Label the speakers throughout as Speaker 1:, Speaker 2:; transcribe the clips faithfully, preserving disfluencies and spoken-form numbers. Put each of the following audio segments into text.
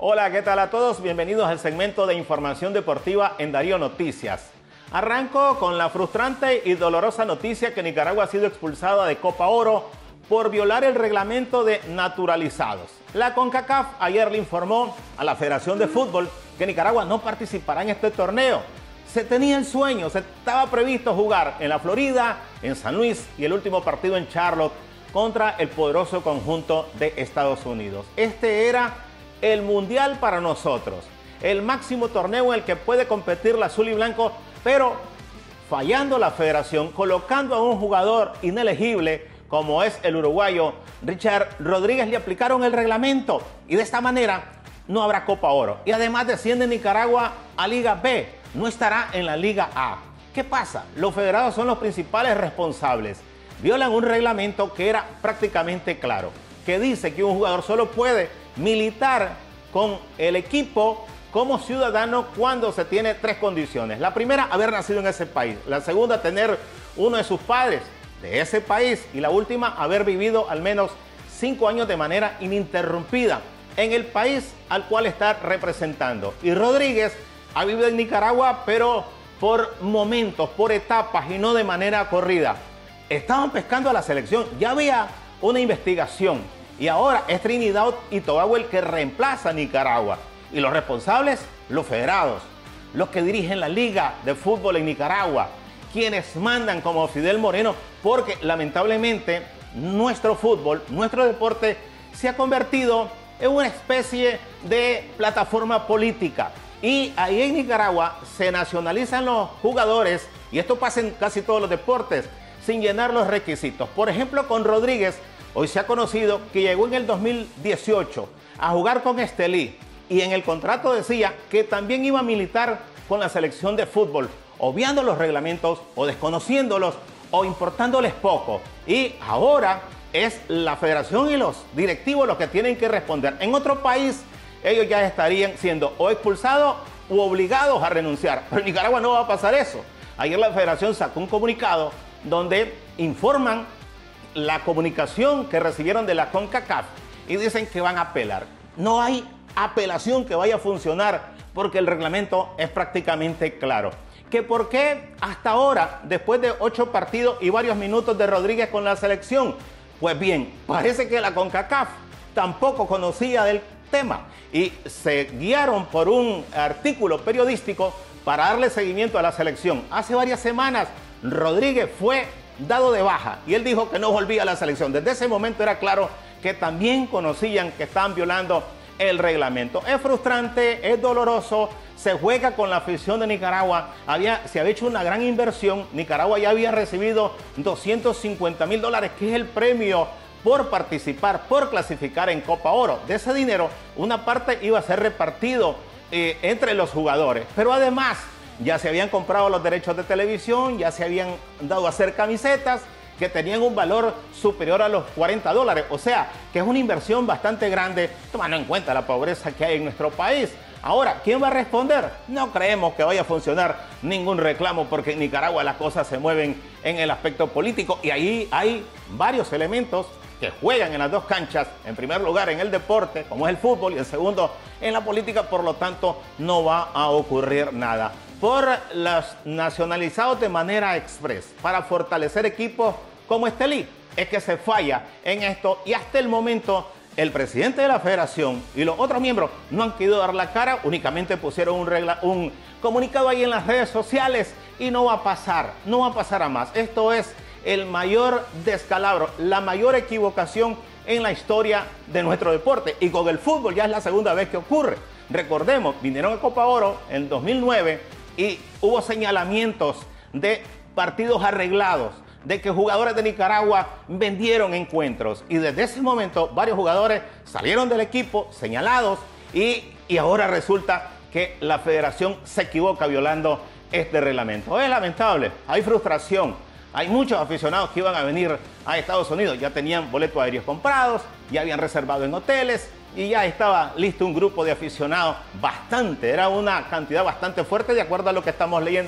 Speaker 1: Hola, ¿qué tal a todos? Bienvenidos al segmento de información deportiva en Darío Noticias. Arranco con la frustrante y dolorosa noticia que Nicaragua ha sido expulsada de Copa Oro por violar el reglamento de naturalizados. La CONCACAF ayer le informó a la Federación de Fútbol que Nicaragua no participará en este torneo. Se tenía el sueño, se estaba previsto jugar en la Florida, en San Luis y el último partido en Charlotte contra el poderoso conjunto de Estados Unidos. Este era el mundial para nosotros, el máximo torneo en el que puede competir la azul y blanco, pero fallando la federación, colocando a un jugador inelegible como es el uruguayo Richard Rodríguez, le aplicaron el reglamento y de esta manera no habrá Copa Oro. Y además desciende Nicaragua a Liga B, no estará en la Liga A. ¿Qué pasa? Los federados son los principales responsables. Violan un reglamento que era prácticamente claro, que dice que un jugador solo puede militar con el equipo como ciudadano cuando se tiene tres condiciones. La primera, haber nacido en ese país. La segunda, tener uno de sus padres de ese país. Y la última, haber vivido al menos cinco años de manera ininterrumpida en el país al cual está representando. Y Rodríguez ha vivido en Nicaragua, pero por momentos, por etapas y no de manera corrida. Estaban pescando a la selección, ya había una investigación y ahora es Trinidad y Tobago el que reemplaza a Nicaragua. Y los responsables, los federados, los que dirigen la Liga de Fútbol en Nicaragua, quienes mandan como Fidel Moreno, porque lamentablemente nuestro fútbol, nuestro deporte se ha convertido en una especie de plataforma política. Y ahí en Nicaragua se nacionalizan los jugadores, y esto pasa en casi todos los deportes, sin llenar los requisitos. Por ejemplo, con Rodríguez, hoy se ha conocido que llegó en el dos mil dieciocho a jugar con Estelí y en el contrato decía que también iba a militar con la selección de fútbol, obviando los reglamentos o desconociéndolos o importándoles poco. Y ahora es la federación y los directivos los que tienen que responder. En otro país, ellos ya estarían siendo o expulsados u obligados a renunciar. Pero en Nicaragua no va a pasar eso. Ayer la federación sacó un comunicado donde informan la comunicación que recibieron de la CONCACAF y dicen que van a apelar. No hay apelación que vaya a funcionar porque el reglamento es prácticamente claro. ¿Que por qué hasta ahora, después de ocho partidos y varios minutos de Rodríguez con la selección? Pues bien, parece que la CONCACAF tampoco conocía del tema y se guiaron por un artículo periodístico para darle seguimiento a la selección. Hace varias semanas Rodríguez fue dado de baja y él dijo que no volvía a la selección. Desde ese momento era claro que también conocían que estaban violando el reglamento. Es frustrante, es doloroso, se juega con la afición de Nicaragua. Había, se había hecho una gran inversión. Nicaragua ya había recibido doscientos cincuenta mil dólares, que es el premio por participar, por clasificar en Copa Oro. De ese dinero, una parte iba a ser repartido eh, entre los jugadores. Pero además, ya se habían comprado los derechos de televisión, ya se habían dado a hacer camisetas que tenían un valor superior a los cuarenta dólares. O sea, que es una inversión bastante grande, tomando en cuenta la pobreza que hay en nuestro país. Ahora, ¿quién va a responder? No creemos que vaya a funcionar ningún reclamo porque en Nicaragua las cosas se mueven en el aspecto político y ahí hay varios elementos que juegan en las dos canchas, en primer lugar en el deporte, como es el fútbol, y en segundo en la política, por lo tanto no va a ocurrir nada. Por los nacionalizados de manera express, para fortalecer equipos como Estelí, es que se falla en esto y hasta el momento el presidente de la federación y los otros miembros no han querido dar la cara, únicamente pusieron un, regla, un comunicado ahí en las redes sociales y no va a pasar, no va a pasar a más. Esto es el mayor descalabro, la mayor equivocación en la historia de nuestro deporte. Y con el fútbol ya es la segunda vez que ocurre. Recordemos, vinieron a Copa Oro en dos mil nueve y hubo señalamientos de partidos arreglados, de que jugadores de Nicaragua vendieron encuentros. Y desde ese momento varios jugadores salieron del equipo señalados y, y ahora resulta que la federación se equivoca violando este reglamento. Es lamentable, hay frustración. Hay muchos aficionados que iban a venir a Estados Unidos, ya tenían boletos aéreos comprados, ya habían reservado en hoteles y ya estaba listo un grupo de aficionados bastante, era una cantidad bastante fuerte de acuerdo a lo que estamos leyendo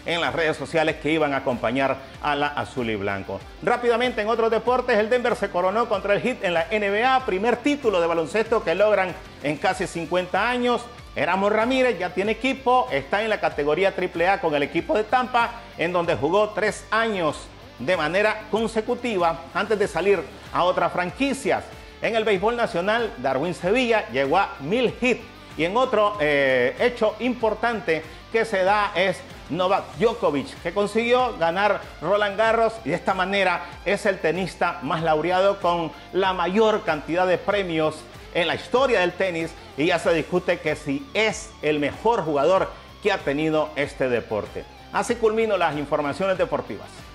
Speaker 1: en las redes sociales que iban a acompañar a la azul y blanco. Rápidamente, en otros deportes, el Denver se coronó contra el Heat en la N B A, primer título de baloncesto que logran en casi cincuenta años. Erasmo Ramírez ya tiene equipo, está en la categoría triple A con el equipo de Tampa, en donde jugó tres años de manera consecutiva antes de salir a otras franquicias. En el béisbol nacional, Darwin Sevilla llegó a mil hits. Y en otro eh, hecho importante que se da es Novak Djokovic, que consiguió ganar Roland Garros y de esta manera es el tenista más laureado con la mayor cantidad de premios en la historia del tenis, y ya se discute que si es el mejor jugador que ha tenido este deporte. Así culmino las informaciones deportivas.